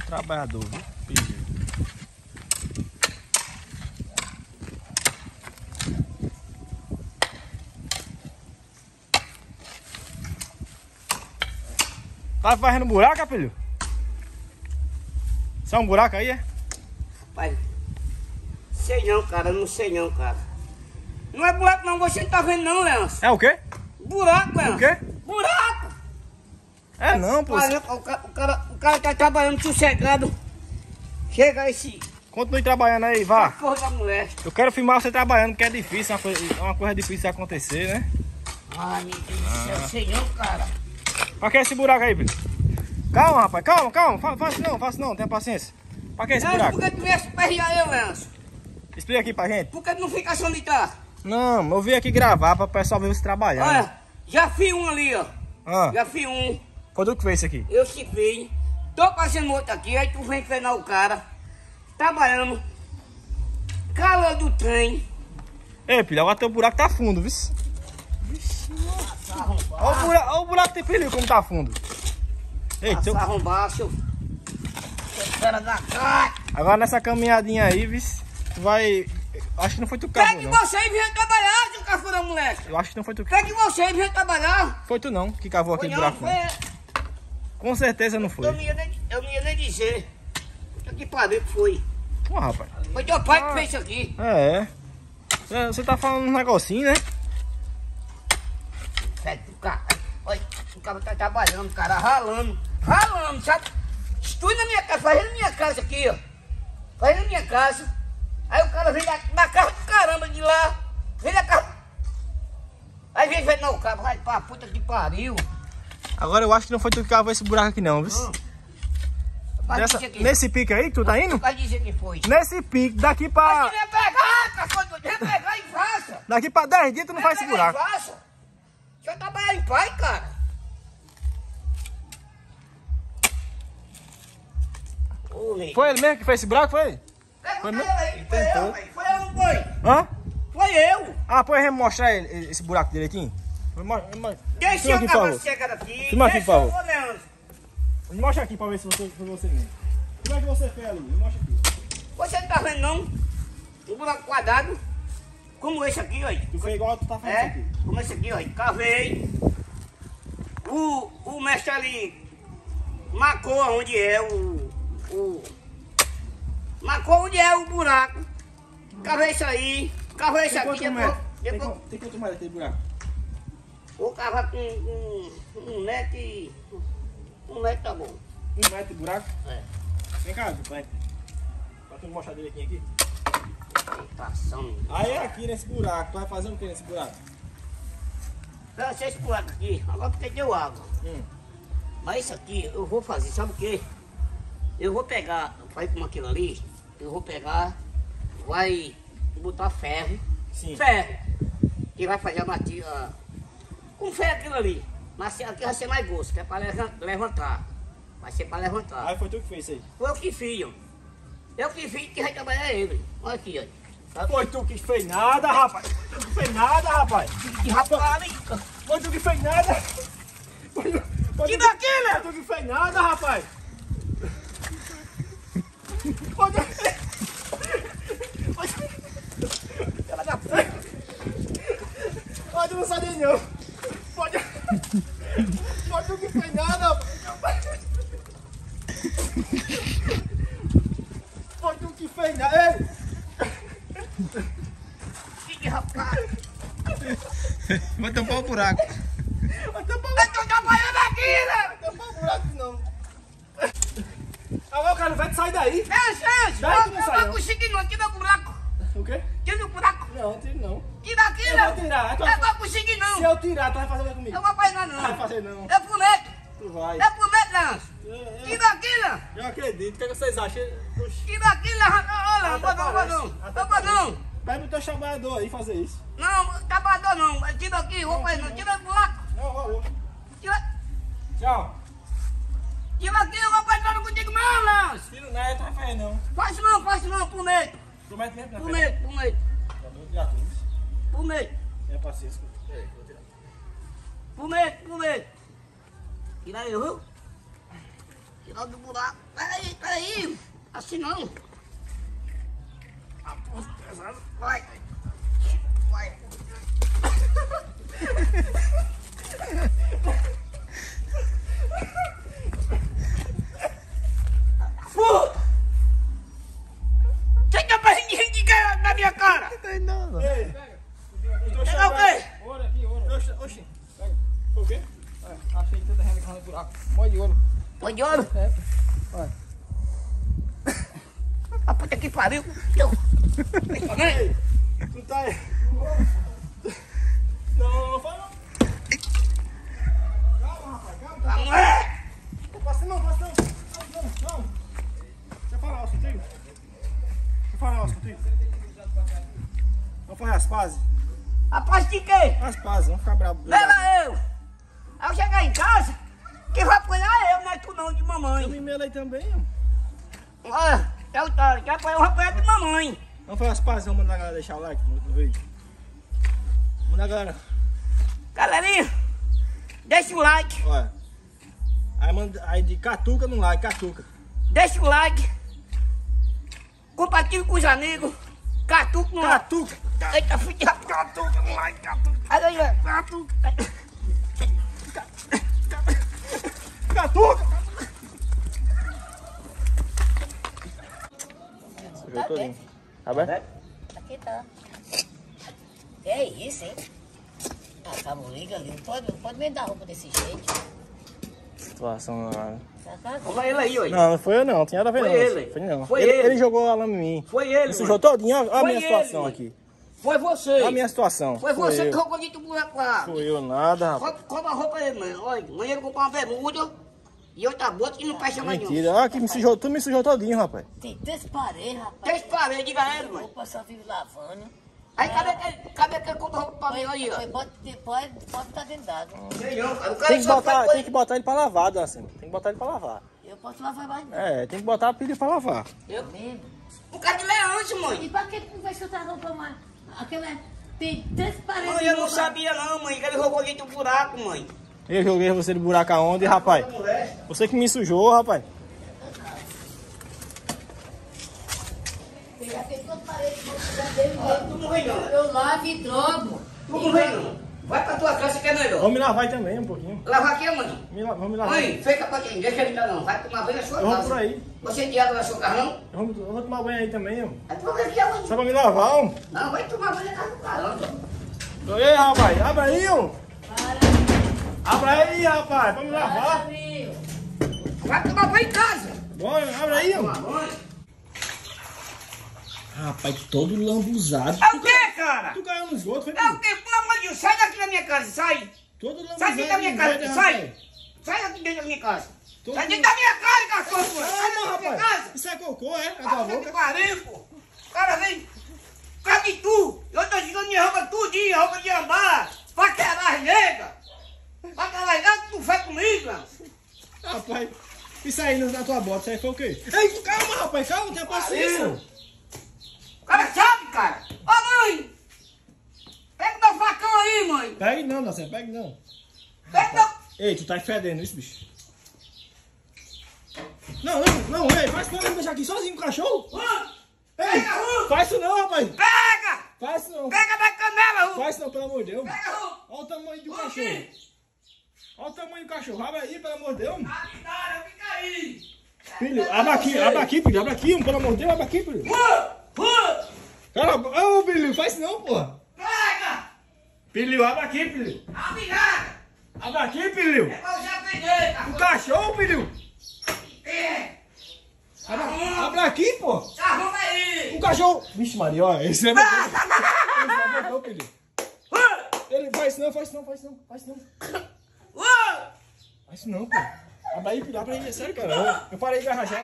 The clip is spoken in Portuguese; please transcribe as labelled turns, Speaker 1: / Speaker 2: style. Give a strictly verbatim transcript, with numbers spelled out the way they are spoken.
Speaker 1: trabalhador, viu? Pediu. Tá fazendo buraco, filho? Isso é um buraco aí, é?
Speaker 2: Pai, sei não, cara, não sei não, cara. Não é buraco não, você não tá vendo não, Leandro.
Speaker 1: É o quê?
Speaker 2: Buraco, Leandro.
Speaker 1: O quê?
Speaker 2: Buraco!
Speaker 1: É não, pô.
Speaker 2: Olha, o, ca- o, cara, o cara tá trabalhando sossegado. Chega esse...
Speaker 1: Continue trabalhando aí, vá.
Speaker 2: Porra da mulher.
Speaker 1: Eu quero filmar você trabalhando, porque é difícil, é uma coisa, é uma coisa difícil de acontecer, né?
Speaker 2: Ai, meu Deus do céu, sei não, cara.
Speaker 1: Pra que esse buraco aí, filho? Calma, rapaz, calma, calma. Fa- Faça não, faça não, tenha paciência. Pra que esse
Speaker 2: Leandro,
Speaker 1: buraco?
Speaker 2: por que tu viesse perrear eu, Leandro?
Speaker 1: Explica aqui pra gente.
Speaker 2: Por que tu não fica onde tá?
Speaker 1: Não, eu vim aqui gravar pra o pessoal ver você trabalhando.
Speaker 2: Olha, já fiz um ali, ó.
Speaker 1: Ah,
Speaker 2: Já fiz um.
Speaker 1: foi tu que fez isso aqui?
Speaker 2: Eu se fiz. Tô fazendo outro aqui, aí tu vem treinar o cara. Trabalhando. Calor do trem.
Speaker 1: Ei, filho, agora teu buraco tá fundo, viu?
Speaker 2: Passa arrombar.
Speaker 1: Olha o buraco, olha o buraco tem perigo como tá fundo. Ei,
Speaker 2: Passa
Speaker 1: teu...
Speaker 2: arrombar, seu... seu cara da cara.
Speaker 1: Agora nessa caminhadinha aí, viu? Tu vai... Acho que não foi tu que cavou,
Speaker 2: Pegue
Speaker 1: não.
Speaker 2: você e venha trabalhar, seu cafurão, moleque.
Speaker 1: Eu acho que não foi tu que...
Speaker 2: Pegue você e venha trabalhar.
Speaker 1: Foi tu não que cavou
Speaker 2: Foi
Speaker 1: aquele
Speaker 2: não,
Speaker 1: buraco,
Speaker 2: foi...
Speaker 1: não. Com certeza não foi.
Speaker 2: Eu não ia nem, eu não ia nem dizer. Puta que pariu que foi.
Speaker 1: Pô, rapaz.
Speaker 2: Foi teu pai
Speaker 1: Ah.
Speaker 2: que fez isso aqui.
Speaker 1: É. É, você tá falando um negocinho, né?
Speaker 2: Sério, o cara... Olha, o cara tá trabalhando, cara, ralando. Ralando, sabe? Estou na minha casa, fazendo minha casa aqui, ó. Fazendo minha casa. Aí o cara vem da, da casa do caramba de lá. Vem da casa. Aí vem, vem, não, o cara vai pra puta que pariu.
Speaker 1: Agora eu acho que não foi tu que cavou esse buraco aqui não, viu?
Speaker 2: Hum. Vai
Speaker 1: Nessa,
Speaker 2: dizer que...
Speaker 1: nesse pique aí que tu tá indo?
Speaker 2: Vai dizer que foi.
Speaker 1: Nesse pique, daqui pra...
Speaker 2: Mas queria pegar, cachorro, queria pegar e faça.
Speaker 1: Daqui pra dez dias tu não faz esse
Speaker 2: Pegar e
Speaker 1: buraco.
Speaker 2: faça. Deixa eu trabalhar em paz, cara. Ô, Ney.
Speaker 1: Foi ele mesmo que fez esse buraco, foi ele?
Speaker 2: Pega
Speaker 1: Foi
Speaker 2: o
Speaker 1: mesmo?
Speaker 2: cara aí, foi
Speaker 1: Tentou.
Speaker 2: eu, velho. Foi eu, não foi?
Speaker 1: Hã?
Speaker 2: Foi eu.
Speaker 1: Ah, pô, vamos mostrar ele, ele- esse buraco direitinho? Vamos mo- vamos mo-
Speaker 2: Deixa
Speaker 1: Filma
Speaker 2: eu
Speaker 1: aqui, por
Speaker 2: acabar
Speaker 1: favor.
Speaker 2: chegando aqui.
Speaker 1: Filma aqui,
Speaker 2: Deixa
Speaker 1: por favor.
Speaker 2: eu, ô, Leandro.
Speaker 1: Me mostra aqui pra ver se você, foi você mesmo. Como é que você fez ali? Me mostra aqui.
Speaker 2: Você não tá vendo, não? Um buraco quadrado. Como esse aqui, ó.
Speaker 1: Tu fez igual tu tá fazendo isso
Speaker 2: É?
Speaker 1: aqui.
Speaker 2: Como esse aqui, ó. Cavei. O, o mestre ali marcou onde é o... o marcou onde é o buraco. Cavei isso aí. Cavei isso
Speaker 1: Tem
Speaker 2: aqui.
Speaker 1: quantos
Speaker 2: Depois,
Speaker 1: metros? Tem,
Speaker 2: depois
Speaker 1: qu- tem quantos metros aquele buraco?
Speaker 2: vou cavar com um, um metro e... Um metro tá bom.
Speaker 1: Um metro de buraco?
Speaker 2: É.
Speaker 1: Vem cá, vai. Pra tu mostrar direitinho aqui.
Speaker 2: Tentação.
Speaker 1: Aí aqui nesse buraco, tu vai fazer o que nesse buraco?
Speaker 2: Não, sei esse buraco aqui. Agora porque deu água.
Speaker 1: Hum.
Speaker 2: Mas isso aqui eu vou fazer, sabe o quê? Eu vou pegar, vai como aquilo ali, eu vou pegar, vai botar ferro,
Speaker 1: Sim.
Speaker 2: ferro, que vai fazer a batida com ferro aquilo ali. Mas aqui vai ser mais grosso, que é para levantar. Vai ser para levantar.
Speaker 1: Aí foi tu que fez isso aí.
Speaker 2: Foi eu que fiz, ó. Eu que fiz que vai trabalhar ele. Olha aqui, ó. Sabe?
Speaker 1: Foi tu que fez nada, rapaz. Foi tu que fez nada, rapaz.
Speaker 2: Que rapaz,
Speaker 1: Foi tu que fez nada. Foi tu, foi
Speaker 2: que
Speaker 1: tu,
Speaker 2: daqui,
Speaker 1: foi
Speaker 2: né?
Speaker 1: tu que fez nada, rapaz. Foi tu... Foi tu... Ela dá fé. Pode não saber não. Pode... Foi tu que fez nada, rapaz. Foi tu que fez nada. Ei.
Speaker 2: Que rapaz.
Speaker 1: Vai tampar o buraco. Vai tampar o buraco.
Speaker 2: Eu tô trabalhando aqui, né?
Speaker 1: Vai tampar o buraco não. Agora o cara vai sair daí.
Speaker 2: Fecha, fecha.
Speaker 1: Daí tu não
Speaker 2: Eu
Speaker 1: sai,
Speaker 2: não
Speaker 1: não.
Speaker 2: consegui não, tira o buraco.
Speaker 1: O quê?
Speaker 2: Tira o buraco.
Speaker 1: Não, tira não.
Speaker 2: Tira aqui,
Speaker 1: Eu
Speaker 2: né?
Speaker 1: vou tirar.
Speaker 2: Eu não vou conseguir
Speaker 1: Se
Speaker 2: não.
Speaker 1: eu tirar, tu vai fazer o que comigo?
Speaker 2: Eu vou fazer não.
Speaker 1: Não vai fazer não.
Speaker 2: Eu prometo.
Speaker 1: Tu vai.
Speaker 2: Eu prometo, não.
Speaker 1: Eu, eu,
Speaker 2: Tira aqui, né?
Speaker 1: eu acredito. O que, é que vocês acham? Oxi.
Speaker 2: Tira aqui, né? Olha,
Speaker 1: Até
Speaker 2: não vou não, vou
Speaker 1: parece.
Speaker 2: não.
Speaker 1: Até
Speaker 2: Eu vou não.
Speaker 1: Pede pro teu trabalhador aí fazer isso.
Speaker 2: Não, trabalhador não. Tira aqui, eu vou fazer não. Tira o buraco.
Speaker 1: Não, vou, vou.
Speaker 2: Tira,
Speaker 1: Tchau.
Speaker 2: tira aqui, eu vou fazer não contigo não, não.
Speaker 1: Filho, não é, tu vai fazer não.
Speaker 2: Faz não, faz não, prometo.
Speaker 1: Promete mesmo? Não,
Speaker 2: Prometo, prometo.
Speaker 1: Já vou tirar tudo.
Speaker 2: Prometo,
Speaker 1: Tenha paciência. Peraí, vou tirar.
Speaker 2: prometo, prometo. Tira aí, viu? Tirar do buraco. Peraí, peraí. Assim não. Aposto pesado. Vai. Vai. Puta! Você tá fazendo de cara na minha cara?
Speaker 1: Não tem nada.
Speaker 2: Ei, pega o quê?
Speaker 1: Ouro aqui, ouro. Oxi, oxi. Pega. Foi o quê? É, achei toda a renda que no buraco. Mó de ouro.
Speaker 2: Põe de ouro?
Speaker 1: É. Olha.
Speaker 2: A puta que pariu.
Speaker 1: Ei, tu tá aí. Não, não, não faz não. Calma, rapaz, calma.
Speaker 2: A mulher!
Speaker 1: Não passa não, passa não. Não, não, não. Deixa eu falar um negócio contigo. Deixa eu falar um negócio contigo. Vamos fazer as pazes?
Speaker 2: A paz de quê?
Speaker 1: As pazes, vamos ficar bravos.
Speaker 2: Leva eu! Ao chegar em casa, quem vai apanhar é eu, não é tu não, de
Speaker 1: Eu
Speaker 2: mamãe.
Speaker 1: me meio aí também, ó.
Speaker 2: Olha, é o Taro, quem apanhar eu vou apanhar de mamãe.
Speaker 1: Vamos fazer as pazes, vamos mandar a galera deixar o like no, no vídeo. Manda a galera.
Speaker 2: Galerinha, deixa o like,
Speaker 1: Olha. Aí, manda, aí de catuca no like, catuca.
Speaker 2: deixa o like. Compartilha com os amigos. Catuca no like.
Speaker 1: Catuca.
Speaker 2: Eita, filha, catuca no like, catuca. Olha aí, ó, catuca.
Speaker 1: Catuca.
Speaker 3: Tá bem.
Speaker 1: Tá bem?
Speaker 3: Aqui tá. Que é isso, hein? Ah, Camoliga ali. Não pode, não pode me dar roupa desse jeito.
Speaker 1: Situação.
Speaker 3: Tá cagando.
Speaker 2: Olha ele aí, ó.
Speaker 1: Não, não foi eu não, tinha nada a ver
Speaker 2: Foi
Speaker 1: não.
Speaker 2: ele.
Speaker 1: Foi não.
Speaker 2: Foi
Speaker 1: ele,
Speaker 2: ele.
Speaker 1: ele jogou a lama em mim.
Speaker 2: Foi ele,
Speaker 1: Me sujou
Speaker 2: mãe.
Speaker 1: todinho, olha a
Speaker 2: Foi
Speaker 1: minha
Speaker 2: ele,
Speaker 1: situação
Speaker 2: mãe.
Speaker 1: aqui.
Speaker 2: Foi você.
Speaker 1: Olha a minha situação.
Speaker 2: Foi você
Speaker 1: eu.
Speaker 2: que roubou de tu buraco lá.
Speaker 1: Foi eu nada, rapaz.
Speaker 2: Compra compra a roupa aí, mãe. Olha, amanhã eu vou comprar uma bermuda e outra bota que não presta mais nenhum.
Speaker 1: Mentira, olha que me sujou, tu me sujou todinho, rapaz.
Speaker 3: Tem três paredes, rapaz.
Speaker 2: Três paredes, diga a ele, mãe.
Speaker 3: Roupa só vive lavando.
Speaker 2: Aí cadê aquele, cadê aquele contra roupa pra mim aí, ó?
Speaker 3: Pode, pode, pode, pode estar dentro d'água.
Speaker 2: Sei não, cara. O cara
Speaker 1: Tem que,
Speaker 2: só
Speaker 1: botar,
Speaker 2: faz
Speaker 1: tem
Speaker 2: coisa-
Speaker 1: que botar ele pra lavar, assim. Tem que botar ele pra lavar.
Speaker 3: Eu posso lavar mais não.
Speaker 1: É, tem que botar a pilha pra lavar.
Speaker 2: Eu-
Speaker 3: Mesmo.
Speaker 2: O cara de leante,
Speaker 3: E
Speaker 2: mãe.
Speaker 3: pra que tu vai soltar roupa mais? Aquela... Tem três paredes.
Speaker 2: Mãe,
Speaker 3: de
Speaker 2: eu não
Speaker 3: roupa.
Speaker 2: sabia não, mãe, que ele roubou dentro do buraco, mãe.
Speaker 1: Eu joguei você de buraco aonde, rapaz? Você que me sujou, rapaz.
Speaker 3: Tem aquele duas paredes de roupa dele.
Speaker 2: Tu não vem não.
Speaker 3: Eu lavo e drogo.
Speaker 2: Tu não vem não. Vai pra tua casa que é melhor.
Speaker 1: Vamos me lavar aí também um pouquinho.
Speaker 2: Lavar aqui, mãe.
Speaker 1: Me la- Vamos me lavar.
Speaker 2: Mãe, fica pra quem? Deixa ele dar não. Vai tomar banho na sua
Speaker 1: Eu vou
Speaker 2: casa.
Speaker 1: por aí.
Speaker 2: Você de água na sua casa, não?
Speaker 1: Eu vou, eu vou tomar banho aí também, ó.
Speaker 2: Vai tomar banho aqui aonde?
Speaker 1: Só pra me lavar, ó.
Speaker 2: Não, vai tomar banho na casa do caramba.
Speaker 1: Ei, rapaz, abre aí, ó.
Speaker 3: Para.
Speaker 1: Abre aí, rapaz, pra me lavar.
Speaker 3: Abriu.
Speaker 2: Vai tomar banho em casa.
Speaker 1: Bom, abre aí, ó.
Speaker 2: Tomar banho.
Speaker 1: Rapaz, todo lambuzado.
Speaker 2: É o quê, cara?
Speaker 1: Tu caiu no esgoto, foi
Speaker 2: É o quê? Pelo amor de Deus, sai daqui da minha casa, sai.
Speaker 1: Todo lambuzado.
Speaker 2: Sai daqui da minha casa,
Speaker 1: rapaz.
Speaker 2: sai. Sai daqui dentro da minha casa.
Speaker 1: Todo
Speaker 2: Sai dentro da minha casa, cachorro. Sai
Speaker 1: Calma,
Speaker 2: dentro da minha
Speaker 1: rapaz.
Speaker 2: casa.
Speaker 1: Isso é cocô, é? Na tua
Speaker 2: Ah, você que
Speaker 1: boca.
Speaker 2: pariu, pô. O cara vem, cabe tu. Eu tô jogando minha roupa tudinha, roupa de ambar, pra quebrar as negas. Pra quebrar as negas, tu faz comigo, mano.
Speaker 1: Rapaz, isso aí na tua bota, isso aí foi o quê? Ei, calma, rapaz, calma, tenha paciência.
Speaker 2: O cara sabe, cara. Ô, mãe. Pega meu facão aí, mãe.
Speaker 1: Pegue não, Nascimento, pegue não.
Speaker 2: Pega meu...
Speaker 1: Ei, tu tá fedendo isso, bicho. Não, não, não, ei, faz pra me deixar aqui sozinho com o cachorro.
Speaker 2: Hã?
Speaker 1: Ei,
Speaker 2: Pega, Ru.
Speaker 1: faz isso não, rapaz.
Speaker 2: Pega.
Speaker 1: Faz isso não.
Speaker 2: Pega minha canela, Ru.
Speaker 1: Faz isso não, pelo amor de Deus.
Speaker 2: Pega, Ru.
Speaker 1: Olha o tamanho do
Speaker 2: Ru,
Speaker 1: cachorro.
Speaker 2: aqui.
Speaker 1: Olha o tamanho do cachorro. Abre aí, pelo amor de Deus.
Speaker 2: Avidária, fica aí.
Speaker 1: Filho, abre aqui, abre aqui, filho, abre aqui, pelo amor de Deus, abre aqui, filho.
Speaker 2: Ru. Ru.
Speaker 1: Cara, ô, filho, faz isso não, porra.
Speaker 2: Pega.
Speaker 1: Filho, abre aqui, filho.
Speaker 2: Avidária.
Speaker 1: Abre aqui, filho.
Speaker 2: É pra eu já peguei,
Speaker 1: O
Speaker 2: cachorro.
Speaker 1: cachorro, filho.
Speaker 2: É.
Speaker 1: Abre, abre aqui, pô.
Speaker 2: Arruma aí.
Speaker 1: O cachorro. Vixe, Maria, ó, esse é meu. Ele vai voltar, filho.
Speaker 2: Ru.
Speaker 1: Ele faz isso não, faz isso não, faz isso não, faz isso não.
Speaker 2: Ru.
Speaker 1: Faz isso não, pô. Abre aí, filho, abre aí, é sério, cara. Eu, eu parei de arranjar.